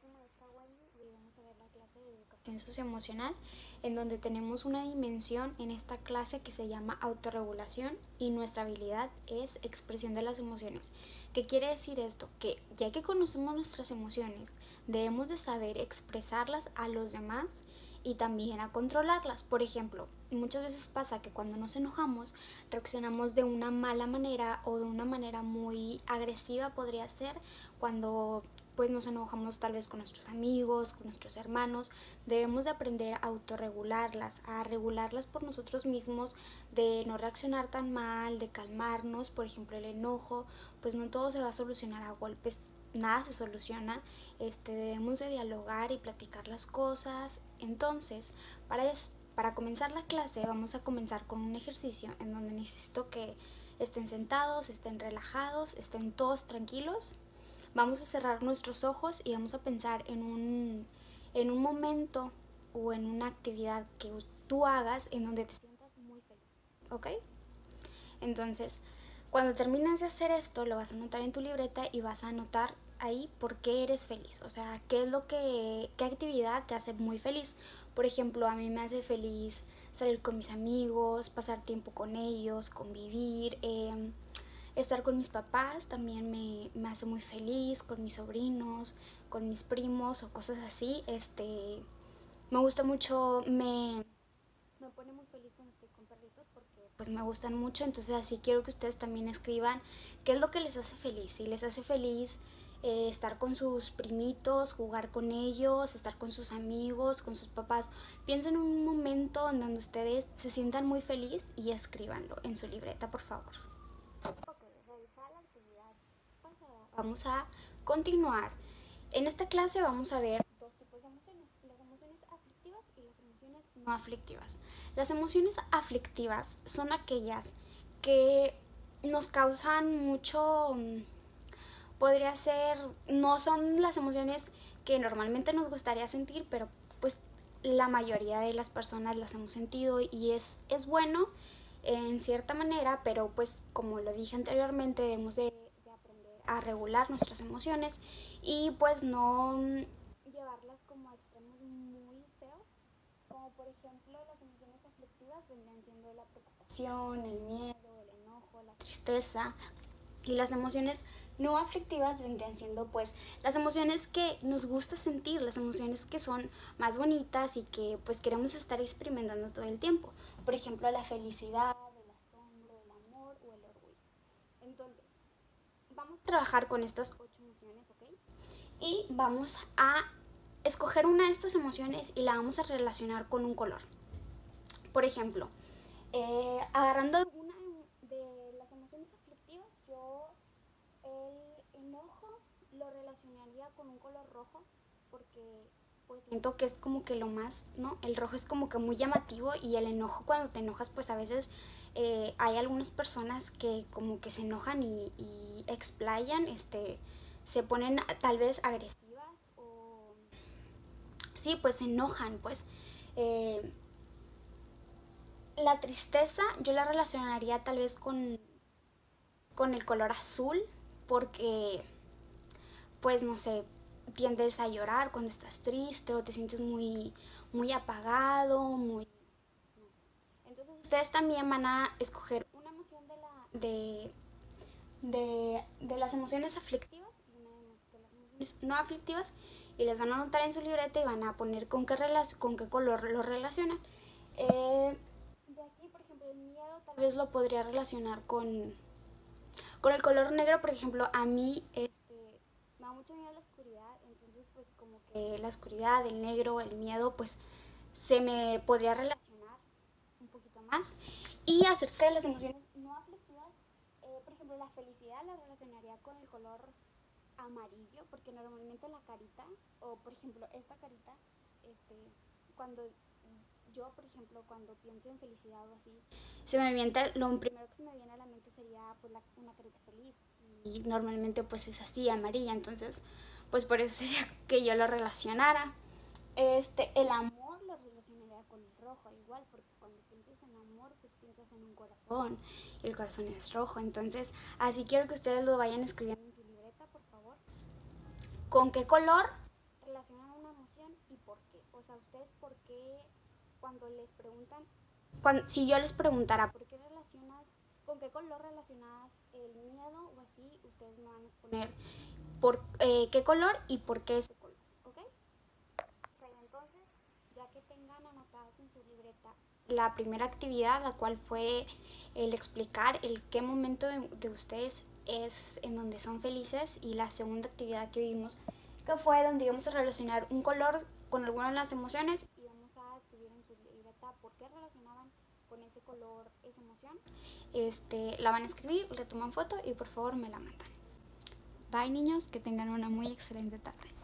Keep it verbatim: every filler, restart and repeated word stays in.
su maestra Wendy y hoy vamos a ver la clase de educación socioemocional, en donde tenemos una dimensión en esta clase que se llama autorregulación y nuestra habilidad es expresión de las emociones. ¿Qué quiere decir esto? Que ya que conocemos nuestras emociones, debemos de saber expresarlas a los demás y también a controlarlas. Por ejemplo, muchas veces pasa que cuando nos enojamos reaccionamos de una mala manera o de una manera muy agresiva, podría ser, cuando pues nos enojamos tal vez con nuestros amigos, con nuestros hermanos. Debemos de aprender a autorregularlas, a regularlas por nosotros mismos, de no reaccionar tan mal, de calmarnos. Por ejemplo, el enojo, pues no todo se va a solucionar a golpes, nada se soluciona. Este, debemos de dialogar y platicar las cosas. Entonces, para, es, para comenzar la clase vamos a comenzar con un ejercicio en donde necesito que estén sentados, estén relajados, estén todos tranquilos. Vamos a cerrar nuestros ojos y vamos a pensar en un, en un momento o en una actividad que tú hagas en donde te sientas muy feliz, ¿ok? Entonces, cuando terminas de hacer esto, lo vas a anotar en tu libreta y vas a anotar ahí por qué eres feliz, o sea, qué es lo que, qué actividad te hace muy feliz. Por ejemplo, a mí me hace feliz salir con mis amigos, pasar tiempo con ellos, convivir, eh, estar con mis papás también me, me hace muy feliz, con mis sobrinos, con mis primos o cosas así. Este, me gusta mucho, me, me pone muy feliz cuando estoy con perritos porque pues me gustan mucho. Entonces así quiero que ustedes también escriban qué es lo que les hace feliz. Si les hace feliz eh, estar con sus primitos, jugar con ellos, estar con sus amigos, con sus papás, piensen en un momento en donde ustedes se sientan muy feliz y escríbanlo en su libreta, por favor. Ok, realizada la actividad pasada, vamos a continuar. En esta clase vamos a ver dos tipos de emociones, las emociones aflictivas y las emociones no aflictivas. Las emociones aflictivas son aquellas que nos causan mucho, podría ser, no son las emociones que normalmente nos gustaría sentir, pero pues la mayoría de las personas las hemos sentido y es, es bueno en cierta manera, pero pues como lo dije anteriormente, debemos de, de aprender a regular nuestras emociones y pues no llevarlas como a extremos muy feos, como por ejemplo las emociones aflictivas vendrían siendo la preocupación, el miedo, el enojo, la tristeza, y las emociones no aflictivas vendrían siendo pues las emociones que nos gusta sentir, las emociones que son más bonitas y que pues queremos estar experimentando todo el tiempo. Por ejemplo, la felicidad, el asombro, el amor o el orgullo. Entonces, vamos a trabajar con estas ocho emociones, ¿ok? Y vamos a escoger una de estas emociones y la vamos a relacionar con un color. Por ejemplo, eh, agarrando una de las emociones aflictivas, yo el enojo lo relacionaría con un color rojo porque pues siento que es como que lo más, ¿no? El rojo es como que muy llamativo y el enojo, cuando te enojas, pues a veces eh, hay algunas personas que como que se enojan y, y explayan, este, se ponen tal vez agresivas o sí, pues se enojan, pues eh, la tristeza yo la relacionaría tal vez con, con el color azul porque pues no sé, tiendes a llorar cuando estás triste o te sientes muy, muy apagado, muy, no sé. Entonces ustedes también van a escoger una emoción de, la, de, de, de las emociones aflictivas y una de las emociones no aflictivas y les van a anotar en su libreta y van a poner con qué, con qué color lo relacionan. Eh, de aquí, por ejemplo, el miedo tal vez lo podría relacionar con, con el color negro. Por ejemplo, a mí este, me da mucho miedo la oscuridad, entonces pues como que la oscuridad, el negro, el miedo, pues se me podría relacionar un poquito más. Y acerca de las emociones no aflictivas, eh, por ejemplo, la felicidad la relacionaría con el color amarillo, porque normalmente la carita, o por ejemplo esta carita, este, cuando yo, por ejemplo, cuando pienso en felicidad o así, se me viene, lo primero que se me viene a la mente sería pues la, una carita feliz y normalmente pues es así, amarilla, entonces pues por eso sería que yo lo relacionara. Este, el amor lo relacionaría con el rojo, igual, porque cuando piensas en amor, pues piensas en un corazón, y el corazón es rojo, entonces así quiero que ustedes lo vayan escribiendo en su libreta, por favor. ¿Con qué color relacionan una emoción y por qué. O sea, ustedes por qué cuando les preguntan, cuando, si yo les preguntara por qué relacionas, con qué color relacionas el miedo o así, ustedes me van a exponer por eh, qué color y por qué ese color, ¿ok? Ok, entonces, ya que tengan anotados en su libreta la primera actividad, la cual fue el explicar el qué momento de, de ustedes es en donde son felices, y la segunda actividad que vimos, que fue donde íbamos a relacionar un color con alguna de las emociones y vamos a escribir en su libreta por qué relacionaban con ese color esa emoción. Este, la van a escribir, le toman foto y por favor me la mandan. Bye niños, que tengan una muy excelente tarde.